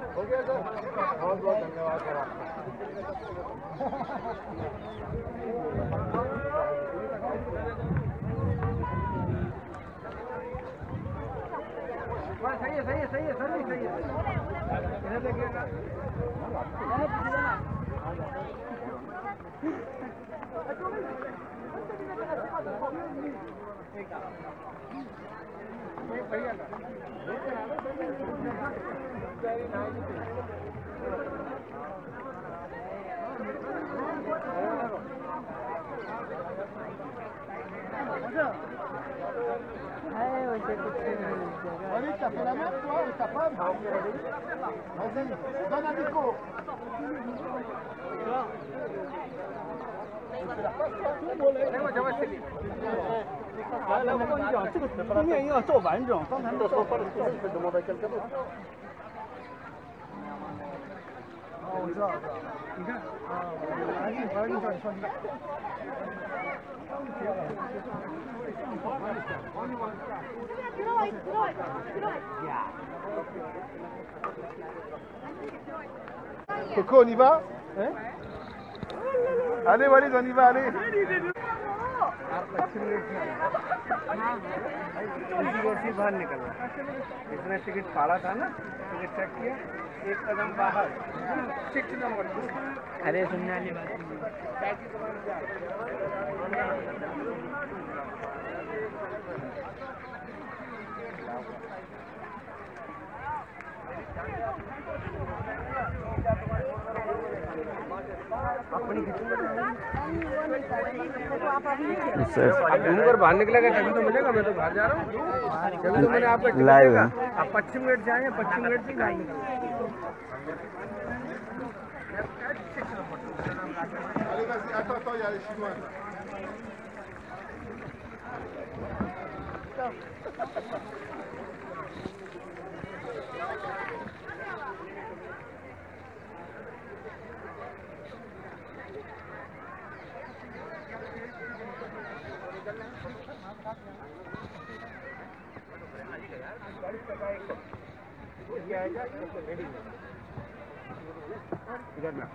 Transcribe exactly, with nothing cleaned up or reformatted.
हो गया सर, बहुत बहुत धन्यवाद सर आपका। सही है, सही है, सही है सर, नहीं सही है। इधर देखिएगा। भैया है वैसे कुछ अरे टपलामेंट तो है tuple vas-y donne un micro देखो जबरदस्ती来来，我跟你讲，这个封面要照完整，刚才那个照放的是怎么的？哦，我知道，我知道。你看，啊，我还是我要给你叫你上去。Coco, on y va? Hein? Allez Walid, on y va, allez. बाहर निकला, इसने टिकट फाड़ा था ना, टिकट चेक किया, एक कदम बाहर, सिक्स नंबर। अरे सुनने वाली बात घूमकर बाहर निकलेगा तभी तो मिलेगा। मैं तो बाहर जा रहा हूँ, जब तो मैंने आपका लाइव है। आप पच्चीस मिनट जाए, पच्चीस मिनट से जाएंगे। इधर ना